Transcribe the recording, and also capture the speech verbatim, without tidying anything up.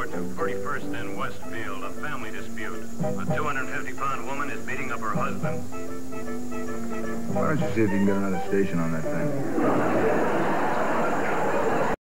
report to forty-first and Westfield, a family dispute. A two hundred fifty pound woman is beating up her husband. Why don't you see if you can get another station on that thing?